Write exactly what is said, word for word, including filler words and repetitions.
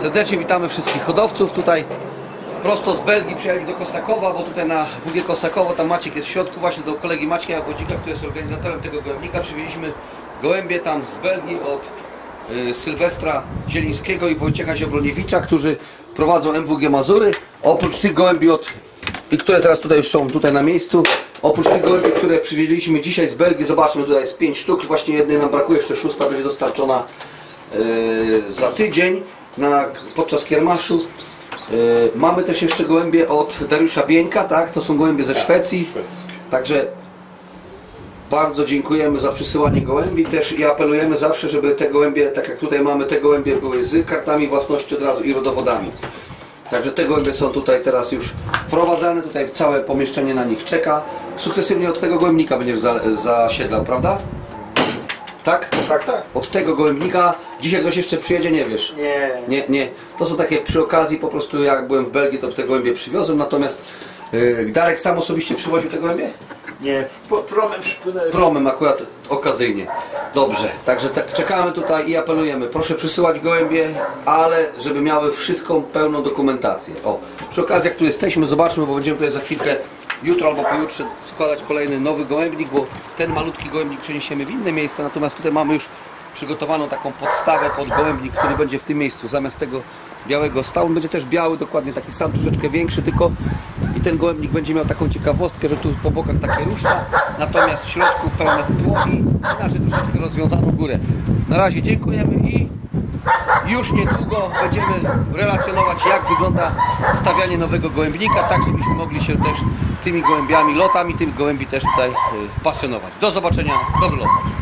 Serdecznie witamy wszystkich hodowców. Tutaj prosto z Belgii przyjechali do Kosakowa, bo tutaj na W G Kosakowo, tam Maciek jest w środku, właśnie do kolegi Maćka Jawodzika, który jest organizatorem tego gołębnika. Przywieźliśmy gołębie tam z Belgii od y, Sylwestra Zielińskiego i Wojciecha Ziobroniewicza, którzy prowadzą M W G Mazury. Oprócz tych gołębi, od, i które teraz tutaj już są tutaj na miejscu, oprócz tych gołębi, które przywieźliśmy dzisiaj z Belgii, zobaczmy, tutaj jest pięć sztuk, właśnie jednej nam brakuje, jeszcze szósta będzie dostarczona y, za tydzień na, podczas kiermaszu. Yy, mamy też jeszcze gołębie od Dariusza Bieńka, tak? To są gołębie ze Szwecji. Także bardzo dziękujemy za przysyłanie gołębi też i apelujemy zawsze, żeby te gołębie, tak jak tutaj mamy, te gołębie były z kartami własności od razu i rodowodami. Także te gołębie są tutaj teraz już wprowadzane, tutaj całe pomieszczenie na nich czeka. Sukcesywnie od tego gołębnika będziesz za, zasiedlał, prawda? Tak? Tak, tak. Od tego gołębnika. Dzisiaj ktoś jeszcze przyjedzie, nie wiesz? Nie. Nie, nie. To są takie przy okazji, po prostu jak byłem w Belgii, to te gołębie przywiozłem, natomiast yy, Darek sam osobiście przywoził te gołębie? Nie, promem przypłynęły. Promem akurat okazyjnie. Dobrze, także tak czekamy tutaj i apelujemy. Proszę przysyłać gołębie, ale żeby miały wszystką pełną dokumentację. O, przy okazji jak tu jesteśmy, zobaczmy, bo będziemy tutaj za chwilkę, jutro albo pojutrze składać kolejny nowy gołębnik, bo ten malutki gołębnik przeniesiemy w inne miejsce, natomiast tutaj mamy już przygotowaną taką podstawę pod gołębnik, który będzie w tym miejscu, zamiast tego białego stał. On będzie też biały, dokładnie taki sam, troszeczkę większy, tylko i ten gołębnik będzie miał taką ciekawostkę, że tu po bokach takie ruszta, natomiast w środku pełne tło i inaczej troszeczkę rozwiązaną górę. Na razie dziękujemy i już niedługo będziemy relacjonować, jak wygląda stawianie nowego gołębnika, tak żebyśmy mogli się też tymi gołębiami, lotami tych gołębi też tutaj pasjonować. Do zobaczenia, dobry lot.